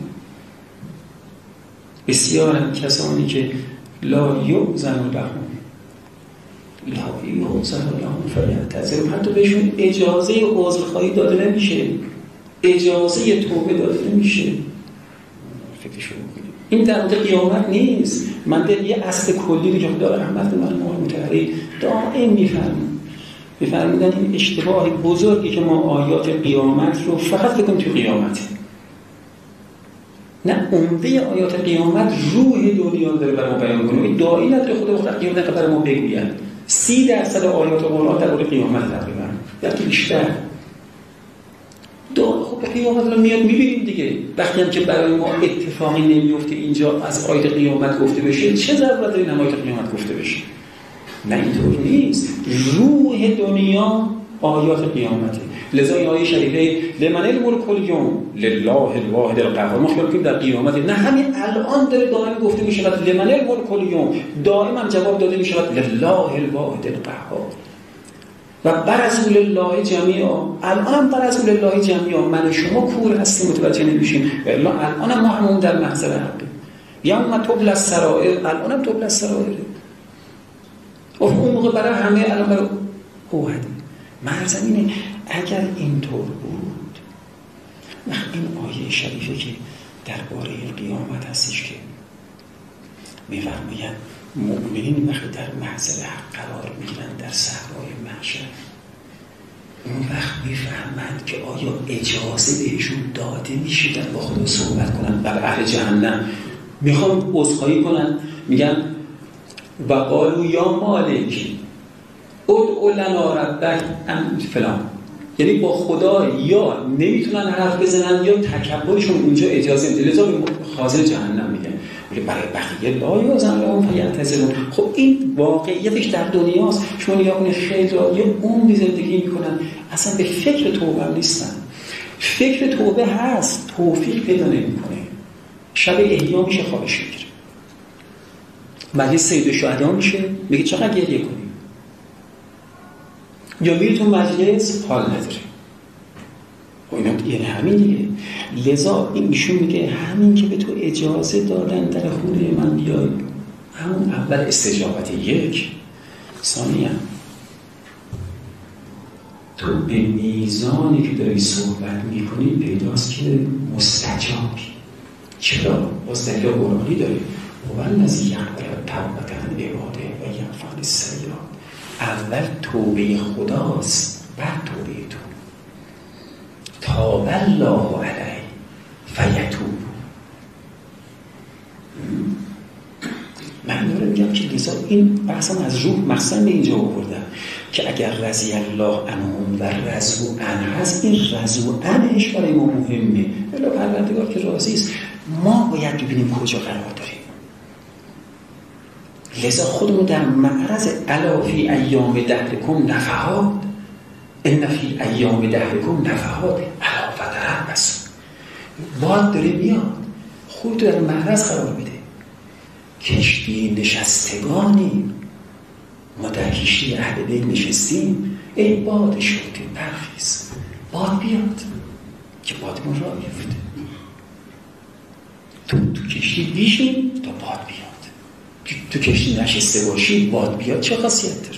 بسیار هم کسانی که لا یؤذن لهم لا یؤذن لهم فیعتذرون، حتی بهشون اجازه عذرخواهی داده نمیشه، اجازه توبه داده نمیشه. فکرشو بکنید. این در مورد قیامت نیست. من در یه اصل کلی رو که خدا رحمت من متحری دائم میفهمم میفهمیدن این اشتباه بزرگی که ما آیات قیامت رو فقط بکنیم تو قیامت، نه عمده آیات قیامت روح دنیا داره برای ما بیان کنه. این داعی نداره خدا وقت قیامت برای ما بگوید. سی درصد آیات قرآن در مورد قیامت تقریبا یا بیشتر. دو خب قیامت رو میاد میبینیم دیگه. وقتی هم که برای ما اتفاقی نمیفته اینجا از آیات قیامت گفته بشه، چه ضرورت داره این آیات قیامت گفته بشه؟ نه اینطور نیست. روح دنیا آیات قیامته. لذا این آیه شریفه لمن الملک الیوم لله الواحد القهار، ما خیال کنیم در قیامت، نه همین الان داره دائم گفته میشه لمن الملک الیوم، دائم هم جواب داده میشه لله الواحد القهار و برسول الله جمیعا. الان هم برسول الله جمیعا من و شما کور هستیم متوجه نمیشیم، ولی الان هم ما همون در محضر حقیم. یوم تبلی السرائر، الان هم تبلی السرائر. اون موقع برای همه الان برای اوهد مرزمینه. اگر اینطور بود وقت این آیه شریفه که درباره قیامت هستش که می‌فرماید مؤمنین وقتی در محضر حق قرار میگیرن در صحرای محشر، اون وقت میفهمند که آیا اجازه بهشون داده میشه در با خدا صحبت کنن. بر اهل جهنم میخوان عذرخواهی کنن، میگن و قالوا یا مالک ادع لنا ربک فلان، یعنی با خدا یا نمیتونن حرف بزنن یا تکبرشون اونجا اجازه میده. لذا به خازن جهنم میگن. ولی برای بقیه لا یؤذن لهم فیعتذرون. خب این واقعیتش در دنیاست. شما نگاه کنید خیلی را یه عمری زندگی میکنن اصلا به فکر توبه نیستن. فکر توبه هست، توفیق پیدا نمیکنه. شب احیا میشه خوابش میگیره، مجلس سید الشهدا میشه میگه چقدر گریه کنی، یا میری تو مجلس حال نداره. و اینا یعنی همین دیگه. لذا این ایشون میگه همین که به تو اجازه دادن در خونه من بیای، همون اول استجابت یک. ثانیاً تو به میزانی که داری صحبت میکنی پیداست که مستجابی. چرا؟ مستجاب قرآنی داری و الذی یقبل التوبة عن عباده و یعفو عن السیئات. اول توبه خداست بعد توبه تو. تاب الله علیه فیتوب. من دارم میگم که لذا این بحثم از روح مقصد به اینجا آوردم که اگر رضی الله عنهم و رضوا عنه هست، این رضوا عنهش برای ما مهمه. الا پروردگار که راضی است، ما باید ببینیم کجا قرار داریم. لذا خودمون در معرض الا فی ایام دهرکم نفحات، ان فی ایام دهرکم نفحات الا فتربصوا. باد داره میاد، خودت در معرض قرار میده. کشتی نشستگانی، ما در کشتی اهل بیت نشستیم، ای باد شوتی برخیز، باد بیاد. که بادمون راه بیفته. تو تو کشتی بیشین تا باد بیاد، تو کشتی نشسته باشی باد بیاد چه خاصیت داره؟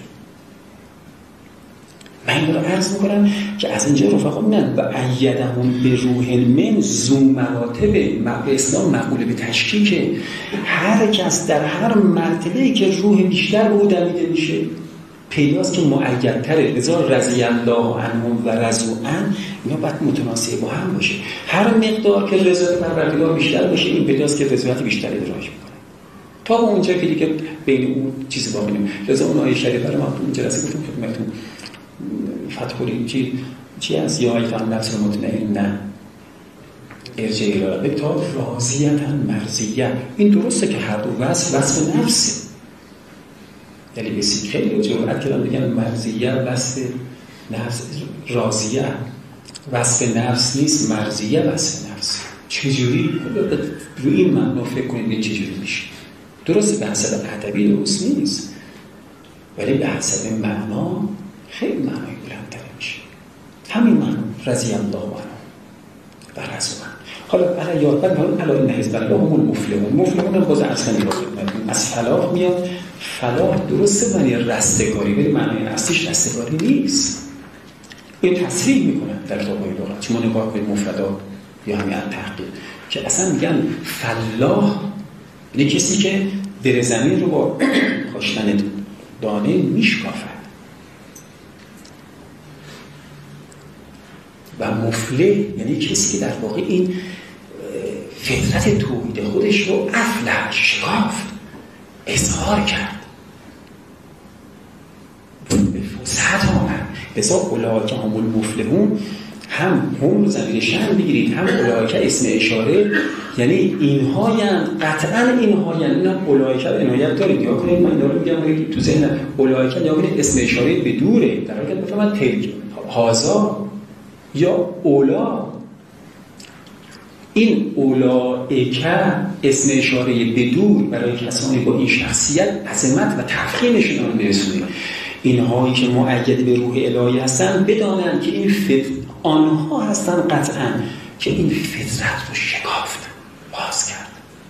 من این رو عرض میکنم که از اینجا رفقا من و ایدهم به روح من ذو مراتب به اسلام مقوله به تشکیکه. هر کس در هر مرتبه‌ای که روح بیشتر به او دمیده میشه پیداست که مؤیدتره. لذا رضی الله عنهم و رضوا عنه اینا باید متناسب با هم باشه. هر مقدار که رضایت پروردگار بیشتر باشه این پیداست که رضایت بیشتری ادراک میکنه تا اونجا که دیگه بین اون چیزی باقی نمیمونه. لذا اون آیه شریفه رو من تو این جلسه گفتم خدمتتون فتحوری چی چی از یا ایفا نفس مطمئن نه ارجع الی ربک تا راضیتاً مرضیه. این درسته که هر دو وصف وصف نفسه، یعنی بسید خیلی جرأت کردن بگن مرضیه وصف نفس، راضیه وصف نفس نیست، مرضیه وصف نفس. چجوری؟ روی این معنا فکر کنید این چجوری میشه. درسته به حسب ادبی درست نیست ولی به حسب معنا خیلی معنای بلندتر میشه. همین معنا رضی الله عنه و رضوا عنه. حالا برای یاد بگم حالا علاوه بر حزب الله هم المفلحون، مفلحون هم باز اصلا نگاه کنید از فلاح میاد. فلاح درسته معنی رستگاری ولی معنای اصلیش رستگاری نیست. این تصریح میکنن در کتاب‌های لغت. شما نگاه کنید مفردات یا همین تحقیق که اصلا میگن فلاح یعنی کسی که در زمین رو با کاشتن دانه میشکافه. و مفلح یعنی کسی که در واقع این فطرت توحید خودش رو افلح شکافت، اظهار کرد، به فسحت آمد. لذا اولئک هم المفلحون هم هم رو زمین شأن بگیرید هم اولئک اسم اشاره، یعنی اینها یعنی قطعا اینها یعنی اینا اولئک رو عنایت دارید. یا کنید من اینا رو میگم تو ذهن اولئک یا کنید اسم اشاره به دوره در حالی که بفهمد تلک هازا یا اولا. این اولئک اسم اشاره به دور برای کسانی با این شخصیت عظمت و تفخیمشون رو برسونه. اینهایی که مؤید به روح الهی هستن بدانند که این فطر آنها هستن قطعا که این فطرت رو شکافت، باز کرد.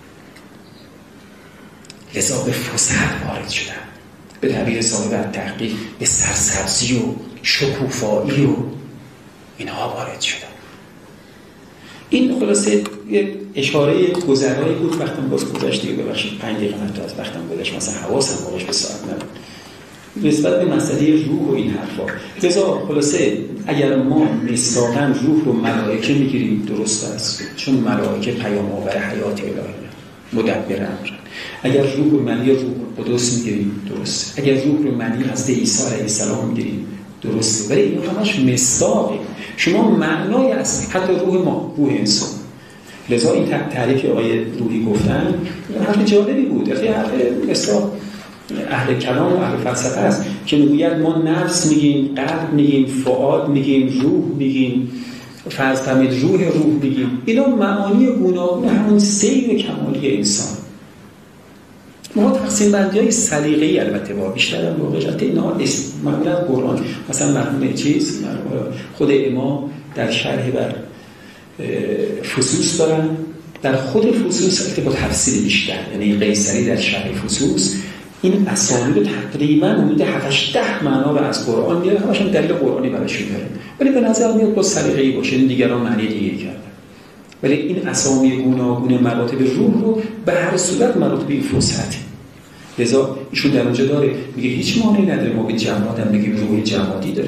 لذا به فسحت وارد شدن، به تعبیر صاحب تحقیق به سرسبزی و شکوفایی و اینها وارد شدن. این خلاصه یک اشاره گذرایی بود. وقتم باز گذشت دیگه، ببخشید پنج دقیقه حتی از وقتم گذشت، مثلا حواسم باش به ساعت نبود نسبت به مسئله روح و این حرفا. لذا خلاصه اگر ما مصداقاً روح رو ملائکه میگیریم درست است، چون ملائکه پیام آور حیات الهی مدبر امرن. اگر روح رو معنی روح قدس میگیریم درست، اگر روح رو معنی حضرت عیسی علیه السلام میگیریم درسته، ولی این همش مصداقه. شما معنای است حتی روح ما، روح انسان. لذا این تعریف آیه روحی گفتن حرف جالبی بود. یه حرف مصداق اهل کلام و اهل فلسفه است که میگوید ما نفس میگیم، قلب میگیم، فؤاد میگیم، روح میگیم، فرض کنید روح روح میگیم. اینا معانی گوناگون همون سیر کمالی انسان. ما تقسیم بندی‌های سلیقه‌ای البته با بیشتر هم واقعیت اینا معمولا قرآن مثلا مرحوم چیز خود امام در شرح بر فصوص دارن، در خود فصوص البته با تفسیر بیشتر، یعنی قیصری در شرح فصوص این اسامی رو تقریبا حدود هفت ده معنا رو از قرآن میاره، همش هم دلیل قرآنی براش میاره، ولی به نظر میاد با سلیقه‌ای باشه، دیگران معنی دیگه کردن. ولی این اسامی گوناگون مراتب روح رو به هر صورت مراتب فسحت. لذا ایشون در اونجا داره میگه هیچ معنی نداره ما به جماد هم بگیم روح جمادی داره.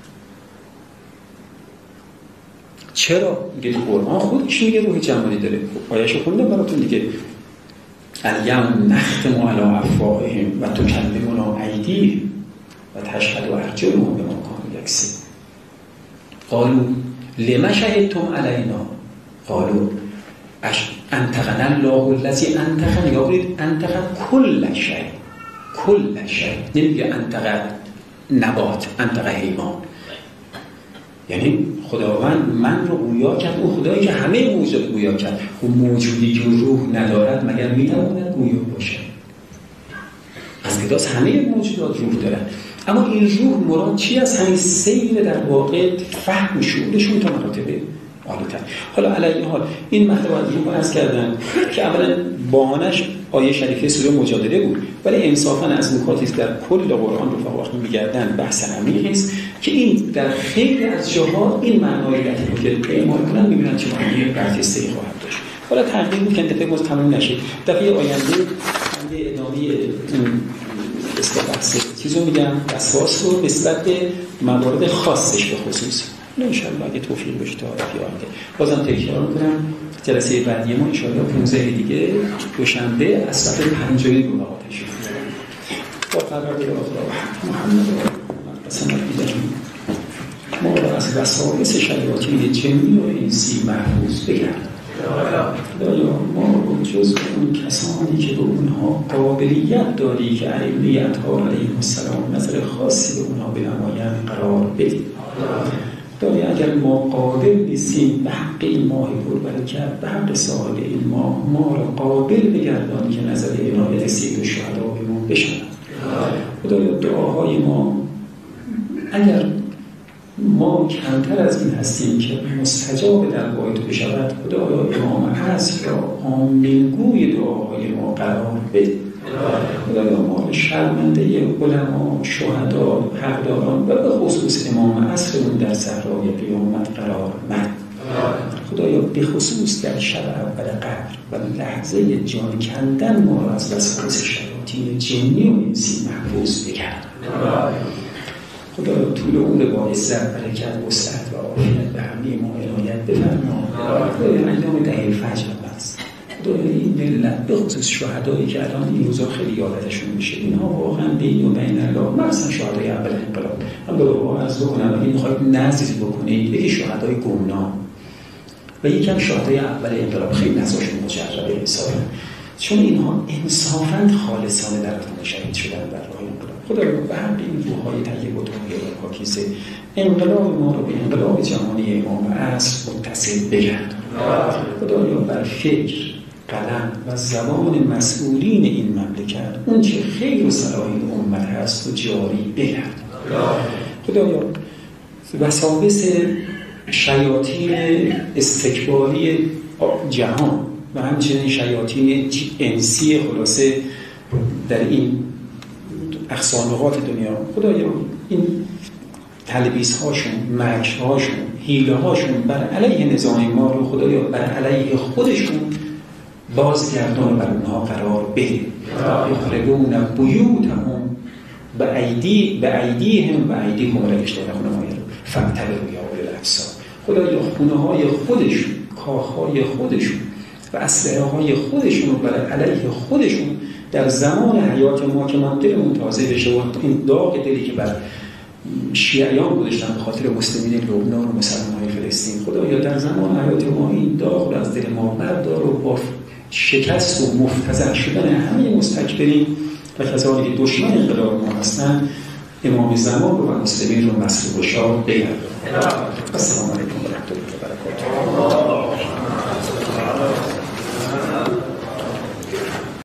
چرا؟ میگه قرآن خودش میگه روح جمادی داره. آیه‌شو خوندم براتون دیگه. الیوم نختم علی افواههم و تکلمنا ایدیهم و تشهد ارجلهم بما کانوا یکسبون. قالوا لما شهدتم علینا قالوا انطقنا الله الذی انطق، یا برید انطق کل شیء، کل شیء، نمیگه انطق نبات، انطق حیوان. یعنی خداوند من رو گویا کرد، اون خدایی که همه موجود گویا کرد. اون موجودی که روح ندارد مگر میتواند گویا باشه؟ از پیداست همه موجودات روح دارن، اما این روح مراد چی از همین سیر در واقع فهم شعورشون تا مراتب عالی‌تر. حالا علیه حال این مطلب رو عرض کردم که اولا بهانه‌اش آیه شریفه سوره مجادله بود، ولی انصافا از نکاتی که در کل قرآن رفقا وقتی می‌گردن بحث عمیقی است که این در خیلی از جاها این معنای لطیفی که اعمال کنن می‌بینن چه معنی برجسته‌ای خواهد داشت. حالا تقدیم بود که دفعه باز تمام نشه، دفعه آینده آینده ادامه استفاده چیزو میگم اساس رو نسبت به موارد خاصش به خصوص ان شاء الله اگه توفیق بشه تا آینده بازم تکرار می‌کنم جلسه بعدی ما ان شاء الله پانزده دیگه دوشنبه از ساعت پنج رو به آتش با قرار محمد قسم می‌دهیم ما را از وساوس شیاطین جنی و انسی محفوظ بگردان. خدایا ما رو جز اون کسانی که به اونها قابلیت داری که ائمه ها علیهم السلام نظر خاصی به اونها بنمایند قرار بدید. خدایا اگر ما قابل نیستیم به حق این ماه پربرکت، به حق صاحب این ماه ما را قابل بگردان که نظر عنایت سید الشهدا بهمون بشود. خدایا دعاهای ما اگر ما کمتر از این هستیم که مستجاب درگاه تو بشود، خدایا امام عصر را آمینگوی دعاهای ما قرار بده. خدایا ما شرمنده علما، شهدا، حقداران و به خصوص امام عصرمون در صحرای قیامت قرار مد. خدایا به خصوص در شب اول قبر و لحظه جان کندن ما را از وسواس شیاطین جنی و انسی محفوظ بگردان. خدایا طول عمر با عزت، برکت، وسعت و عافیت به همه ما عنایت بفرما. خدایا ایام دهه فجر است. خدایا این ملت به خصوص شهدایی که الان این روزا خیلی یادشون میشه، اینها واقعا بین و بین الله، مثلا شهدای اول انقلاب، من به روها از بکنم اگه میخواید نذری بکنید یکی شهدای گمنام و یکی هم شهدای اول انقلاب، خیلی نزاشون مجربه انصافا، چون اینها انصافا خالصانه در رفتن شهید شدن در راه انقلاب. خدایا به همه این روح‌های طیب و طاهر و پاکیزه انقلاب ما رو به انقلاب جهانی امام عصر متصل بگردان. خدایا بر فکر، قلم و زبان مسئولین این مملکت اون چه خیر و صلاح این امت هست و جاری بگردان. خدایا وساوس شیاطین استکباری جهان و همچنین شیاطین انسی خلاصه در این اقصانقات دنیا، خدایا این تلبیس هاشون، مکر هاشون، حیله هاشون بر علیه نظام ما رو خدایا بر علیه خودشون بازگردان و بر اونها قرار بده. یخربون بیوتهم بأیدی بأیدیهم و ایدیکم را اشتباه نماید فابتلوا یا اولی الابصار. خدایا خونه های خودشون، کاخ های خودشون و اسلحه های خودشون رو بر علیه خودشون در زمان حیات ما که من دلمون تازه بشه و این داغ دلی که بر شیعیان گذاشتن به خاطر مسلمین لبنان و مسلمان‌های فلسطین، خدایا در زمان حیات ما این داغ رو از دل ما بردار و با شکست و مفتضح شدن همه مستکبرین و کسانی که دشمن انقلاب ما هستند امام زمان رو و مسلمین رو مسلوب و شاد بگردان. السلام علیکم و رحمت الله و برکاته.